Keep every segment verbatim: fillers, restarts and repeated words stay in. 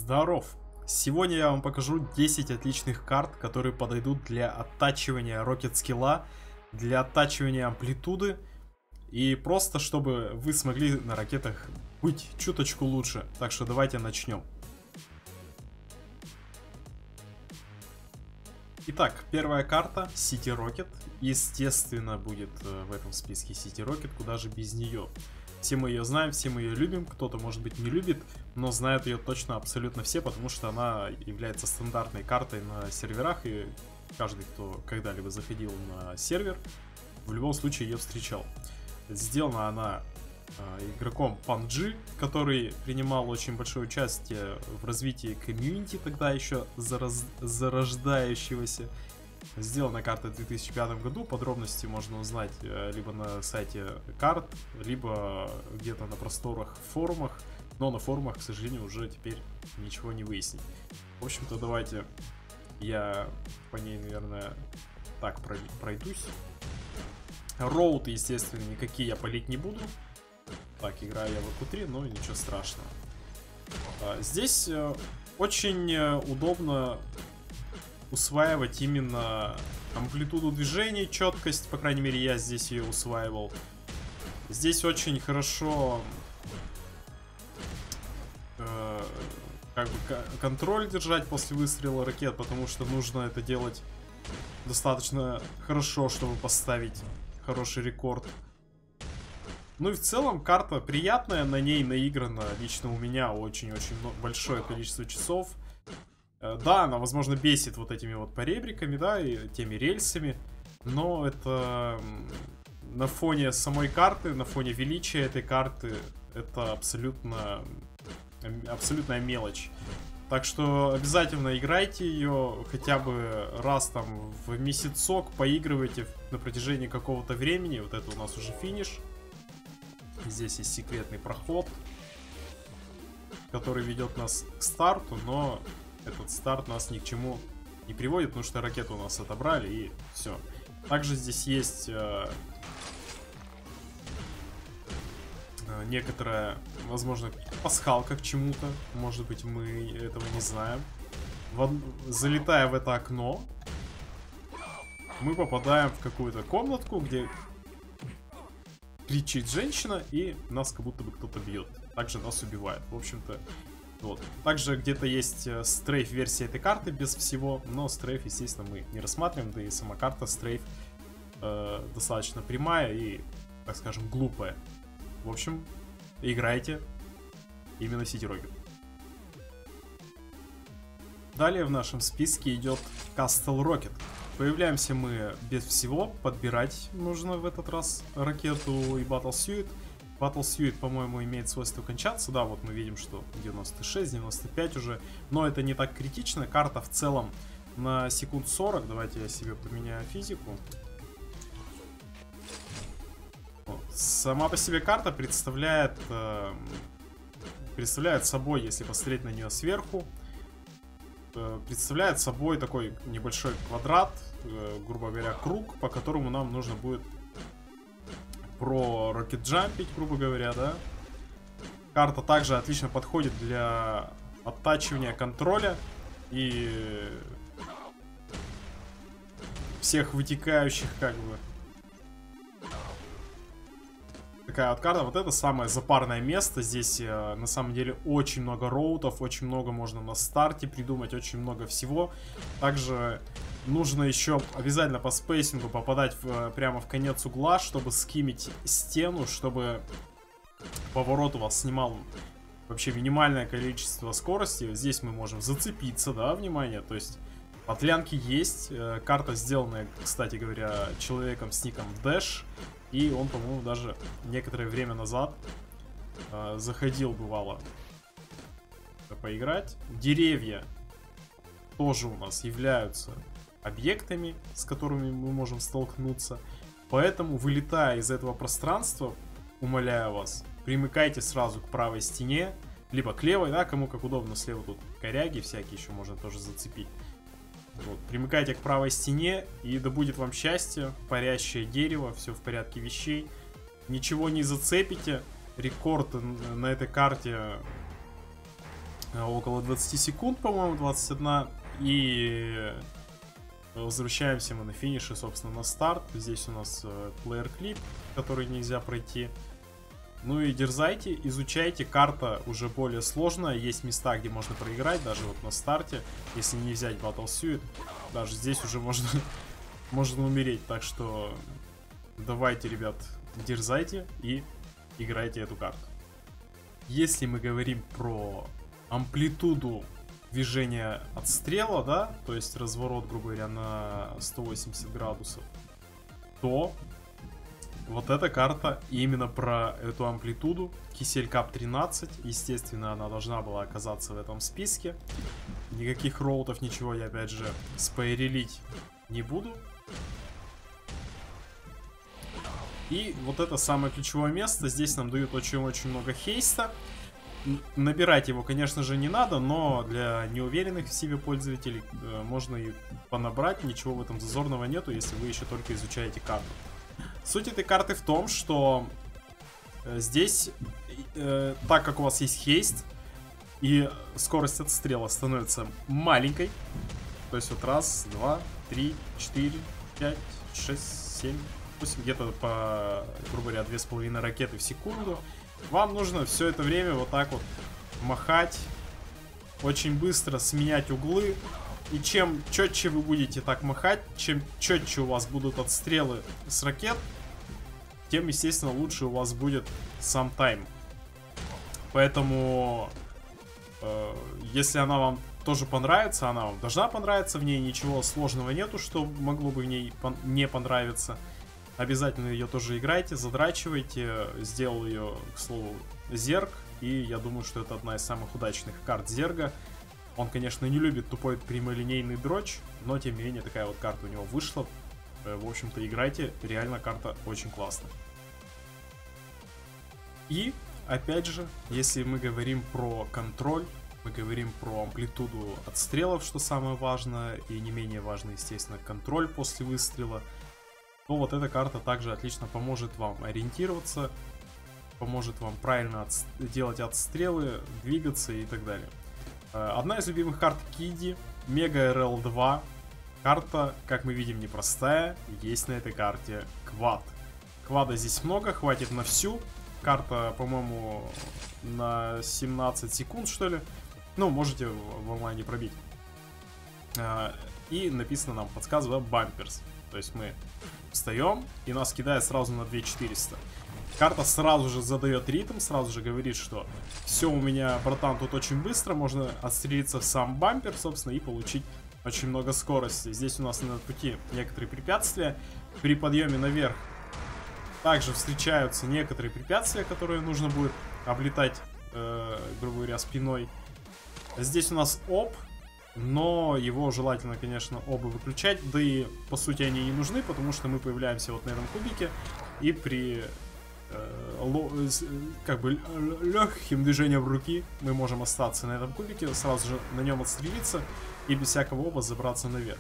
Здоров! Сегодня я вам покажу десять отличных карт, которые подойдут для оттачивания рокет скилла, для оттачивания амплитуды и просто чтобы вы смогли на ракетах быть чуточку лучше. Так что давайте начнем. Итак, первая карта City Rocket. Естественно, будет в этом списке City Rocket, куда же без нее. Все мы ее знаем, все мы ее любим, кто-то, может быть, не любит, но знают ее точно абсолютно все, потому что она является стандартной картой на серверах, и каждый, кто когда-либо заходил на сервер, в любом случае ее встречал. Сделана она э, игроком Панджи, который принимал очень большое участие в развитии комьюнити, тогда еще зараз... зарождающегося. Сделана карта в две тысячи пятом году, подробности можно узнать э, либо на сайте карт, либо где-то на просторах форумах, но на форумах, к сожалению, уже теперь ничего не выяснить. В общем-то, давайте я по ней, наверное, так пройдусь. Роуд, естественно, никакие я палить не буду. Так, играю я в эй ку три, но ничего страшного. А, здесь э, очень удобно усваивать именно амплитуду движений, четкость, по крайней мере я здесь ее усваивал. Здесь очень хорошо э, как бы контроль держать после выстрела ракет, потому что нужно это делать достаточно хорошо, чтобы поставить хороший рекорд. Ну и в целом карта приятная, на ней наиграно лично у меня очень-очень большое количество часов. Да, она, возможно, бесит вот этими вот поребриками, да, и теми рельсами, но это на фоне самой карты, на фоне величия этой карты, это абсолютно, абсолютная мелочь. Так что обязательно играйте ее хотя бы раз там в месяцок, поигрывайте на протяжении какого-то времени. Вот это у нас уже финиш. Здесь есть секретный проход, который ведет нас к старту, но этот старт нас ни к чему не приводит, потому что ракету у нас отобрали и все. Также здесь есть э, э, некоторая, возможно, пасхалка к чему-то. Может быть, мы этого не знаем. В, залетая в это окно, мы попадаем в какую-то комнатку, где кричит женщина, и нас как будто бы кто-то бьет. Также нас убивает. В общем-то, вот. Также где-то есть стрейф версия этой карты без всего, но стрейф, естественно, мы не рассматриваем, да и сама карта стрейф э, достаточно прямая и, так скажем, глупая. В общем, играйте именно City Rocket. Далее в нашем списке идет Castle Rocket. Появляемся мы без всего, подбирать нужно в этот раз ракету и Battle Suit. Battle Suit, по-моему, имеет свойство кончаться. Да, вот мы видим, что девяносто шесть, девяносто пять уже. Но это не так критично. Карта в целом на секунд сорок. Давайте я себе поменяю физику. Вот. Сама по себе карта представляет, э, представляет собой, если посмотреть на нее сверху, э, представляет собой такой небольшой квадрат, э, грубо говоря, круг, по которому нам нужно будет про рокет-джампить, грубо говоря, да. Карта также отлично подходит для оттачивания контроля и всех вытекающих, как бы. Такая вот карта. Вот это самое запарное место. Здесь э, на самом деле очень много роутов, очень много можно на старте придумать, очень много всего. Также нужно еще обязательно по спейсингу попадать в, прямо в конец угла, чтобы скимить стену, чтобы поворот у вас снимал вообще минимальное количество скорости. Здесь мы можем зацепиться, да, внимание, то есть подлянки есть. Карта сделанная, кстати говоря, человеком с ником Dash, и он, по-моему, даже некоторое время назад э, заходил, бывало, поиграть. Деревья тоже у нас являются объектами, с которыми мы можем столкнуться. Поэтому, вылетая из этого пространства, умоляю вас, примыкайте сразу к правой стене, либо к левой, да, кому как удобно. Слева тут коряги всякие еще можно тоже зацепить. Вот. Примыкайте к правой стене, и да будет вам счастье, парящее дерево, все в порядке вещей. Ничего не зацепите. Рекорд на этой карте около двадцати секунд, по-моему, двадцать одна. И возвращаемся мы на финише, собственно, на старт. Здесь у нас плеер клип, который нельзя пройти. Ну и дерзайте, изучайте. Карта уже более сложная. Есть места, где можно проиграть, даже вот на старте. Если не взять Battlesuit, даже здесь уже можно, можно умереть. Так что давайте, ребят, дерзайте и играйте эту карту. Если мы говорим про амплитуду движения отстрела, да, то есть разворот, грубо говоря, на сто восемьдесят градусов, то вот эта карта именно про эту амплитуду. Кисель Кап тринадцать, естественно, она должна была оказаться в этом списке. Никаких роутов, ничего я, опять же, спойлерить не буду. И вот это самое ключевое место. Здесь нам дают очень-очень много хейста. Набирать его, конечно же, не надо, но для неуверенных в себе пользователей э, можно и понабрать. Ничего в этом зазорного нету, если вы еще только изучаете карту. Суть этой карты в том, что э, здесь, э, так как у вас есть хейст, и скорость отстрела становится маленькой, то есть вот раз, два, три, четыре, пять, шесть, семь, восемь, где-то по, грубо говоря, две с половиной ракеты в секунду, вам нужно все это время вот так вот махать, очень быстро сменять углы. И чем четче вы будете так махать, чем четче у вас будут отстрелы с ракет, тем, естественно, лучше у вас будет сам тайм. Поэтому, э, если она вам тоже понравится, она вам должна понравиться, в ней ничего сложного нету, что могло бы в ней пон не понравиться. Обязательно ее тоже играйте, задрачивайте. Сделал ее, к слову, Зерг, и я думаю, что это одна из самых удачных карт Зерга. Он, конечно, не любит тупой прямолинейный дрочь, но, тем не менее, такая вот карта у него вышла. В общем-то, играйте, реально карта очень классная. И, опять же, если мы говорим про контроль, мы говорим про амплитуду отстрелов, что самое важное, и не менее важно, естественно, контроль после выстрела, то вот эта карта также отлично поможет вам ориентироваться, поможет вам правильно от... делать отстрелы, двигаться и так далее. Одна из любимых карт Киди, Мега эр эл два. Карта, как мы видим, непростая. Есть на этой карте квад. Квада здесь много, хватит на всю. Карта, по-моему, на семнадцать секунд, что ли. Ну, можете в онлайне пробить. И написано нам, подсказывает, бамперс. То есть мы встаем, и нас кидает сразу на две тысячи четыреста. Карта сразу же задает ритм, сразу же говорит, что все у меня, братан, тут очень быстро. Можно отстрелиться в сам бампер, собственно, и получить очень много скорости. Здесь у нас на пути некоторые препятствия. При подъеме наверх также встречаются некоторые препятствия, которые нужно будет облетать, э, грубо говоря, спиной. Здесь у нас оп, но его желательно, конечно, оба выключать. Да и, по сути, они не нужны, потому что мы появляемся вот на этом кубике. И при э, как бы легким движением руки мы можем остаться на этом кубике, сразу же на нем отстрелиться и без всякого оба забраться наверх.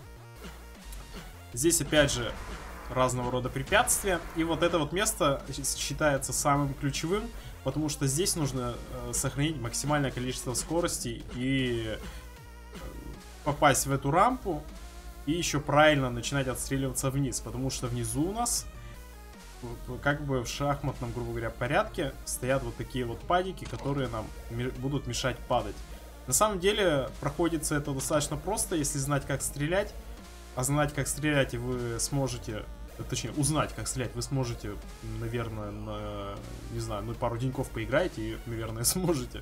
Здесь, опять же, разного рода препятствия. И вот это вот место считается самым ключевым, потому что здесь нужно э, сохранить максимальное количество скорости и попасть в эту рампу, и еще правильно начинать отстреливаться вниз, потому что внизу у нас, как бы в шахматном, грубо говоря, порядке стоят вот такие вот падики, которые нам будут мешать падать. На самом деле проходится это достаточно просто, если знать, как стрелять. А знать, как стрелять, вы сможете, точнее, узнать, как стрелять, вы сможете, наверное, на, не знаю, ну пару деньков поиграете и, наверное, сможете.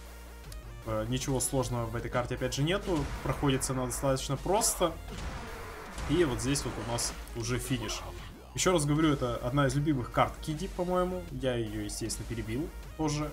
Ничего сложного в этой карте, опять же, нету. Проходится она достаточно просто. И вот здесь вот у нас уже финиш. Еще раз говорю, это одна из любимых карт Киди, по-моему. Я ее, естественно, перебил тоже.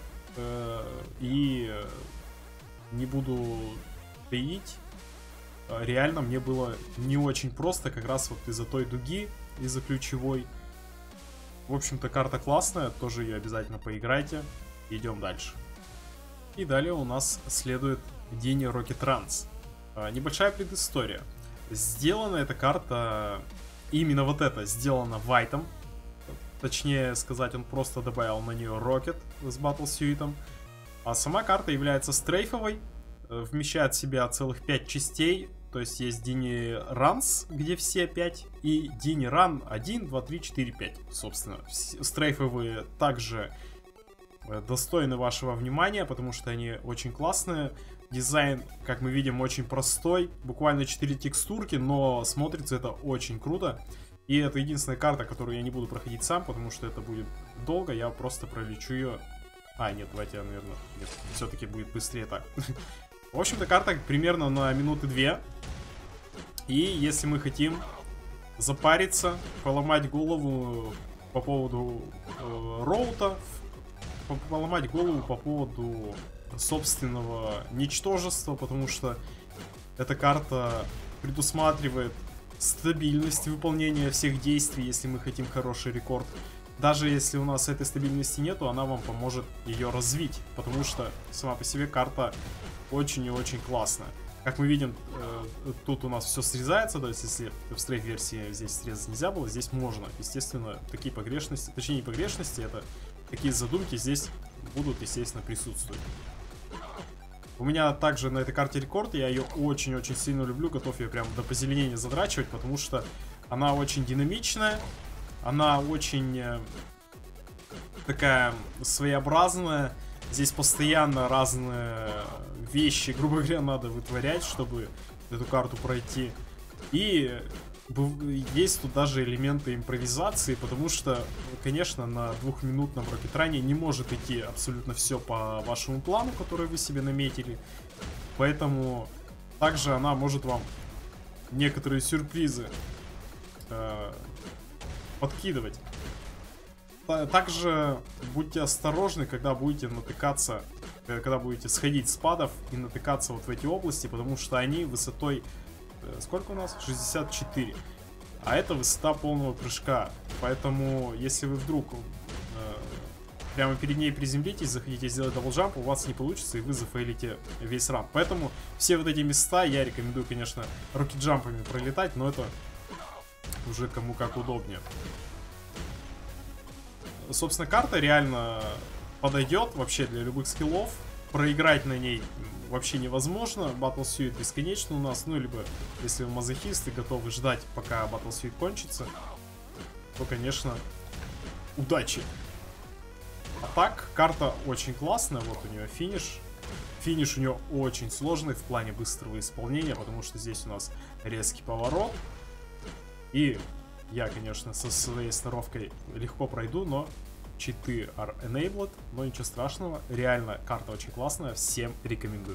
И не буду таить. Реально, мне было не очень просто, как раз вот из-за той дуги, из-за ключевой. В общем-то, карта классная, тоже ее обязательно поиграйте. Идем дальше. И далее у нас следует День Rocket Runs. Небольшая предыстория. Сделана эта карта, именно вот это, сделана Вайтом. Точнее сказать, он просто добавил на нее Rocket с Battlesuit. А сама карта является стрейфовой, вмещает в себя целых пять частей. То есть есть Дини Ранс, где все пять, и Дини Ран один, два, три, четыре, пять. Собственно, стрейфовые также достойны вашего внимания, потому что они очень классные. Дизайн, как мы видим, очень простой. Буквально четыре текстурки, но смотрится это очень круто. И это единственная карта, которую я не буду проходить сам, потому что это будет долго. Я просто пролечу ее. А, нет, давайте я, наверное... Нет, все-таки будет быстрее так. В общем-то, карта примерно на минуты две. И если мы хотим запариться, поломать голову по поводу э, роута, поломать голову по поводу собственного ничтожества, потому что эта карта предусматривает стабильность выполнения всех действий, если мы хотим хороший рекорд. Даже если у нас этой стабильности нету, она вам поможет ее развить, потому что сама по себе карта очень и очень классная. Как мы видим, тут у нас все срезается, то есть если в стрейф-версии здесь срезать нельзя было, здесь можно. Естественно, такие погрешности, точнее не погрешности, это такие задумки здесь будут, естественно, присутствовать. У меня также на этой карте рекорд, я ее очень-очень сильно люблю, готов ее прям до позеленения задрачивать, потому что она очень динамичная, она очень такая своеобразная, здесь постоянно разные вещи, грубо говоря, надо вытворять, чтобы эту карту пройти. И есть тут даже элементы импровизации, потому что, конечно, на двухминутном рокетране не может идти абсолютно все по вашему плану, который вы себе наметили. Поэтому также она может вам некоторые сюрпризы э, подкидывать. Также будьте осторожны, когда будете натыкаться, когда будете сходить с падов и натыкаться вот в эти области, потому что они высотой... Сколько у нас? шестьдесят четыре. А это высота полного прыжка. Поэтому, если вы вдруг э, прямо перед ней приземлитесь, захотите сделать даблджамп, у вас не получится, и вы зафейлите весь рамп. Поэтому все вот эти места я рекомендую, конечно, рокетджампами пролетать, но это уже кому как удобнее. Собственно, карта реально подойдет вообще для любых скиллов. Проиграть на ней вообще невозможно. Battlesuit бесконечно у нас. Ну, либо, если вы мазохисты, готовы ждать, пока Battlesuit кончится, то, конечно, удачи. А так, карта очень классная. Вот у нее финиш. Финиш у нее очень сложный в плане быстрого исполнения, потому что здесь у нас резкий поворот. И я, конечно, со своей сноровкой легко пройду, но читы are enabled, но ничего страшного. Реально, карта очень классная, всем рекомендую.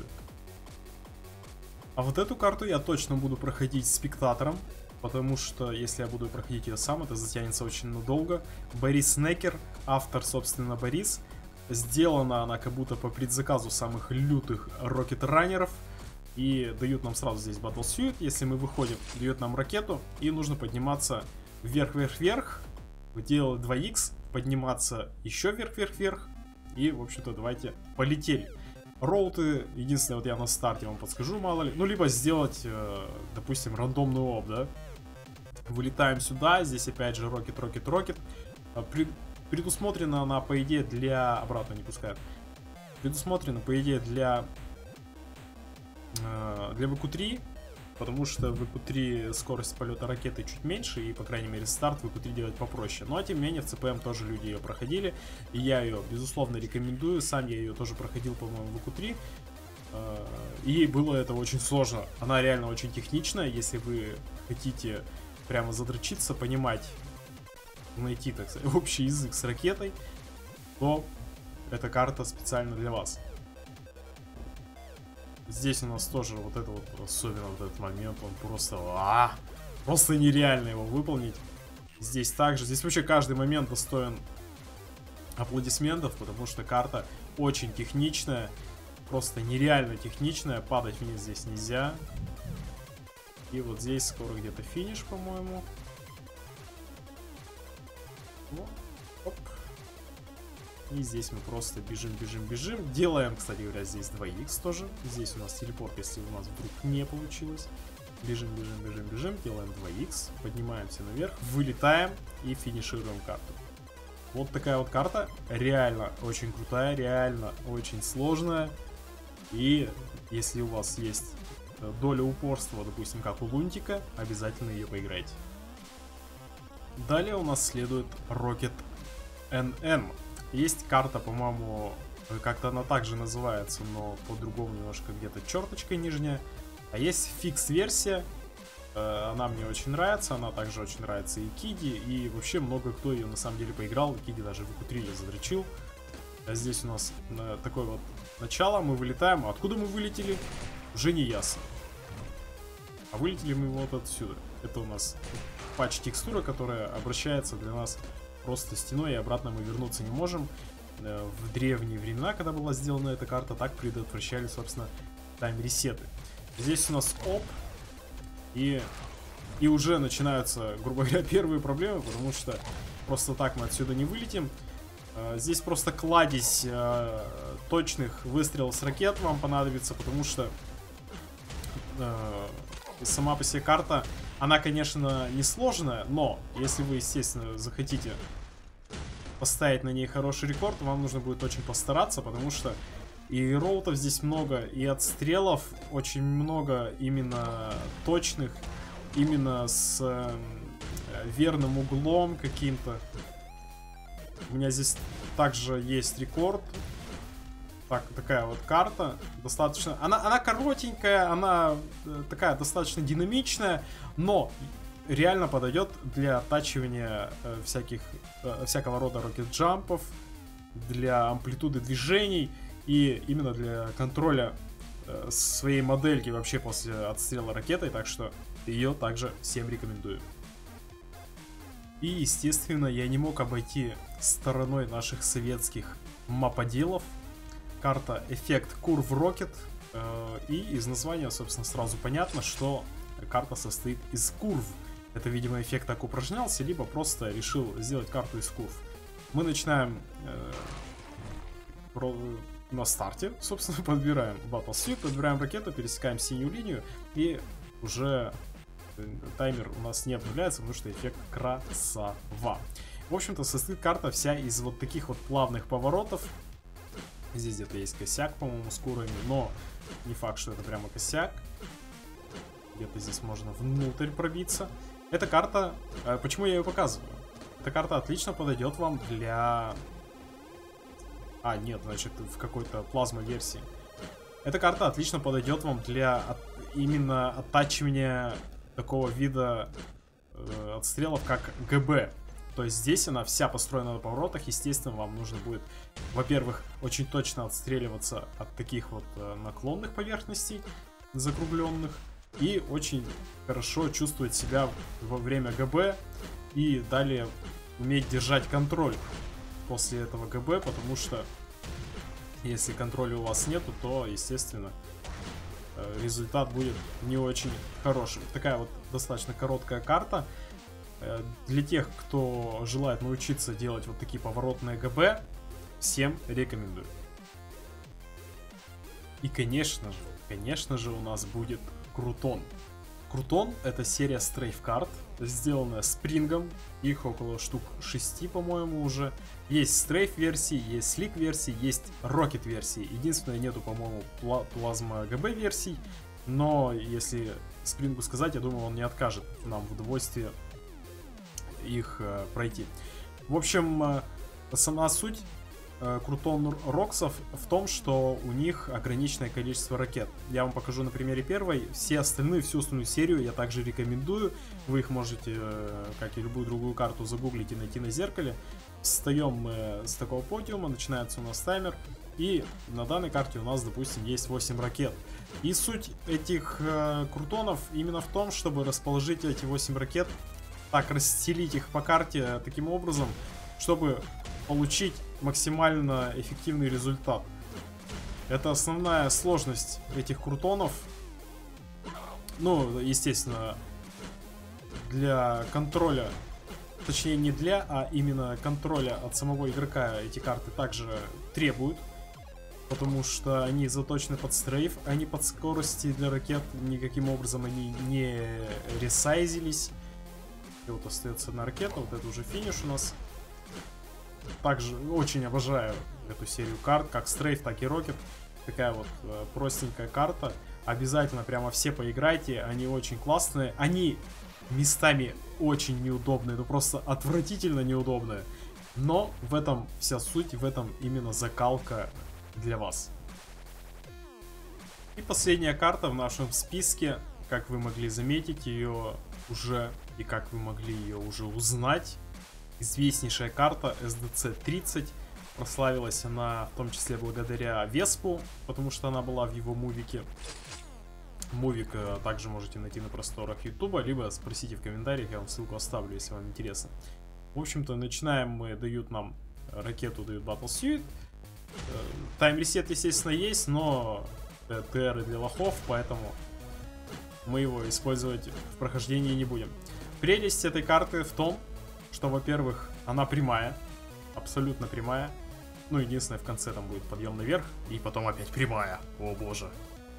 А вот эту карту я точно буду проходить спектатором, потому что если я буду проходить ее сам, это затянется очень надолго. Борис Некер, автор, собственно, Борис. Сделана она как будто по предзаказу самых лютых рокет-раннеров. И дают нам сразу здесь Battlesuit. Если мы выходим, дает нам ракету. И нужно подниматься вверх-вверх-вверх. Делать два икс. Подниматься еще вверх-вверх-вверх. И, в общем-то, давайте полетели. Роуты, единственное, вот я на старте вам подскажу, мало ли. Ну, либо сделать, э, допустим, рандомный оп, да. Вылетаем сюда. Здесь опять же рокет, рокет, рокет. При, предусмотрено она, по идее, для... Обратно не пускают. Предусмотрено, по идее, для... Для ви кью три, потому что в ви кью три скорость полета ракеты чуть меньше, и, по крайней мере, старт в ви кью три делать попроще. Но, тем не менее, в си пи эм тоже люди ее проходили, и я ее, безусловно, рекомендую. Сам я ее тоже проходил, по-моему, в ви кью три, и было это очень сложно. Она реально очень техничная, если вы хотите прямо задрочиться, понимать, найти, так сказать, общий язык с ракетой, то эта карта специально для вас. Здесь у нас тоже вот это вот, особенно вот этот момент, он просто, а, просто нереально его выполнить. Здесь также, здесь вообще каждый момент достоин аплодисментов, потому что карта очень техничная, просто нереально техничная, падать вниз здесь нельзя. И вот здесь скоро где-то финиш, по-моему. Ну, оп. И здесь мы просто бежим, бежим, бежим. Делаем, кстати говоря, здесь два икс тоже. Здесь у нас телепорт, если у нас вдруг не получилось. Бежим, бежим, бежим, бежим. Делаем два икс. Поднимаемся наверх. Вылетаем и финишируем карту. Вот такая вот карта. Реально очень крутая, реально очень сложная. И если у вас есть доля упорства, допустим, как у Лунтика, обязательно ее поиграйте. Далее у нас следует Rocket эн эн. Есть карта, по-моему, как-то она также называется, но по-другому немножко, где-то черточкой нижняя. А есть фикс-версия. Она мне очень нравится, она также очень нравится и Киди, и вообще много кто ее на самом деле поиграл. Киди даже в икс три ее задрочил. А здесь у нас такое вот начало, мы вылетаем. Откуда мы вылетели? Уже не ясно. А вылетели мы вот отсюда. Это у нас патч-текстура, которая обращается для нас просто стеной, и обратно мы вернуться не можем. В древние времена, когда была сделана эта карта, так предотвращали, собственно, тайм-ресеты. Здесь у нас оп. И, и уже начинаются, грубо говоря, первые проблемы, потому что просто так мы отсюда не вылетим. Здесь просто кладезь э, точных выстрелов с ракет вам понадобится, потому что э, сама по себе карта, она, конечно, не сложная, но если вы, естественно, захотите поставить на ней хороший рекорд, вам нужно будет очень постараться, потому что и роутов здесь много, и отстрелов очень много именно точных, именно с э, верным углом каким-то. У меня здесь также есть рекорд. Так, такая вот карта. Достаточно. Она, она коротенькая, она э, такая достаточно динамичная, но реально подойдет для оттачивания э, всяких, э, всякого рода рокет-джампов, для амплитуды движений. И именно для контроля э, своей модельки вообще после отстрела ракетой. Так что ее также всем рекомендую. И, естественно, я не мог обойти стороной наших советских маподелов. Карта Эффект Curve Rocket. Э, и из названия, собственно, сразу понятно, что карта состоит из курв. Это, видимо, эффект так упражнялся, либо просто решил сделать карту из курв. Мы начинаем... Э, про... На старте, собственно, подбираем Battlesuit, подбираем ракету, пересекаем синюю линию, и уже таймер у нас не обновляется, потому что эффект красава. В общем-то, состоит карта вся из вот таких вот плавных поворотов. Здесь где-то есть косяк, по-моему, с курами, но не факт, что это прямо косяк. Где-то здесь можно внутрь пробиться. Эта карта... Почему я ее показываю? Эта карта отлично подойдет вам для... А, нет, значит, в какой-то плазма-версии. Эта карта отлично подойдет вам для от, именно оттачивания такого вида э, отстрелов, как ГБ. То есть здесь она вся построена на поворотах. Естественно, вам нужно будет, во-первых, очень точно отстреливаться от таких вот э, наклонных поверхностей, закругленных. И очень хорошо чувствовать себя во время ГБ. И далее уметь держать контроль после этого ГБ, потому что если контроля у вас нету, то, естественно, результат будет не очень хорошим. Такая вот достаточно короткая карта. Для тех, кто желает научиться делать вот такие поворотные ГБ, всем рекомендую. И, конечно же, конечно же, у нас будет Крутон. Крутон — это серия стрейф-карт, сделанная Спрингом. Их около штук шести, по-моему, уже. Есть стрейф-версии, есть слик-версии, есть рокет-версии. Единственное, нету, по-моему, плазма-ГБ-версий. Но если Спрингу сказать, я думаю, он не откажет нам в удовольствии их э, пройти. В общем, э, сама суть э, Крутон Роксов в том, что у них ограниченное количество ракет. Я вам покажу на примере первой. Все остальные, всю остальную серию я также рекомендую. Вы их можете, э, как и любую другую карту, загуглить и найти на зеркале. Встаем мы с такого подиума, начинается у нас таймер. И на данной карте у нас, допустим, есть восемь ракет. И суть этих э, крутонов именно в том, чтобы расположить эти восемь ракет, так расстелить их по карте таким образом, чтобы получить максимально эффективный результат. Это основная сложность этих крутонов. Ну, естественно, для контроля, точнее не для, а именно контроля от самого игрока эти карты также требуют. Потому что они заточены под стрейф, а не под скорости для ракет. Никаким образом они не ресайзились. И вот остается одна ракета, вот это уже финиш у нас. также очень обожаю эту серию карт, как Стрейф, так и Рокет. Такая вот э, простенькая карта. Обязательно прямо все поиграйте, они очень классные. Они местами очень неудобные, ну просто отвратительно неудобные. Но в этом вся суть, в этом именно закалка для вас. И последняя карта в нашем списке, как вы могли заметить ее уже, и как вы могли ее уже узнать. Известнейшая карта эс ди си тридцать. Прославилась она в том числе благодаря Веспу, потому что она была в его мувике. Мувик также можете найти на просторах Ютуба, либо спросите в комментариях, я вам ссылку оставлю, если вам интересно. В общем-то, начинаем мы, дают нам ракету, дают Battle Suit. Тайм-ресет, естественно, есть, но ТРы для лохов, поэтому мы его использовать в прохождении не будем. Прелесть этой карты в том, что, во-первых, она прямая, абсолютно прямая. Ну, единственное, в конце там будет подъем наверх, и потом опять прямая. О боже.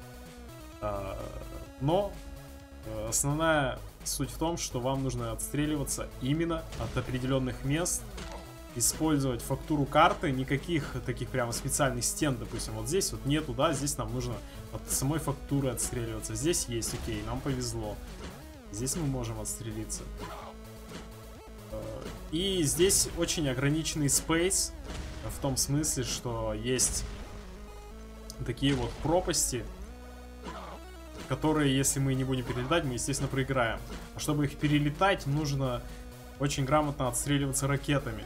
Но основная суть в том, что вам нужно отстреливаться именно от определенных мест, использовать фактуру карты, никаких таких прямо специальных стен, допустим, вот здесь вот нету, да, здесь нам нужно от самой фактуры отстреливаться. Здесь есть, окей, нам повезло. Здесь мы можем отстрелиться. И здесь очень ограниченный спейс, в том смысле, что есть такие вот пропасти, которые, если мы не будем перелетать, мы, естественно, проиграем. А чтобы их перелетать, нужно очень грамотно отстреливаться ракетами.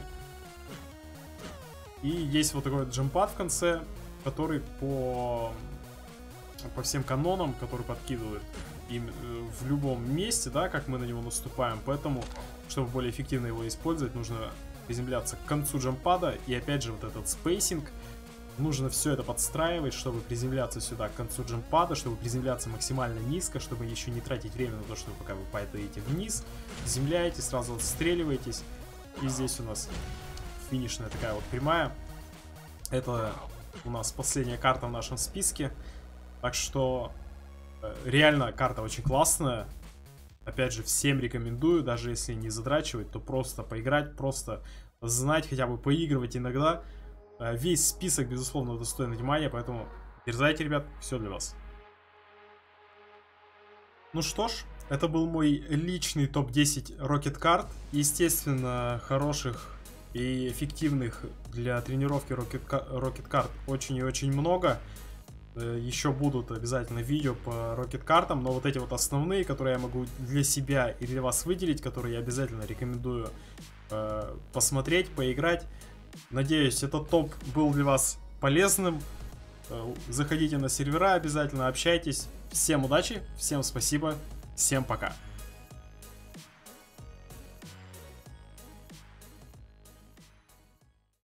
И есть вот такой вот джампад в конце, который по, по всем канонам, который подкидывает им в любом месте, да, как мы на него наступаем. Поэтому, чтобы более эффективно его использовать, нужно приземляться к концу джампада. И опять же, вот этот спейсинг. Нужно все это подстраивать, чтобы приземляться сюда к концу джампада, чтобы приземляться максимально низко, чтобы еще не тратить время на то, что вы пока вы падаете вниз. Приземляете, сразу отстреливаетесь. И здесь у нас финишная такая вот прямая. Это у нас последняя карта в нашем списке. Так что реально карта очень классная. Опять же, всем рекомендую, даже если не задрачивать, то просто поиграть, просто знать, хотя бы поигрывать иногда. Весь список, безусловно, достоин внимания, поэтому дерзайте, ребят, все для вас. Ну что ж, это был мой личный топ десять Rocket карт. Естественно, хороших и эффективных для тренировки Rocket, Rocket карт очень и очень много. Еще будут обязательно видео по Rocket картам, но вот эти вот основные, которые я могу для себя и для вас выделить, которые я обязательно рекомендую э, посмотреть, поиграть. Надеюсь, этот топ был для вас полезным. Заходите на сервера, обязательно общайтесь. Всем удачи, всем спасибо, всем пока.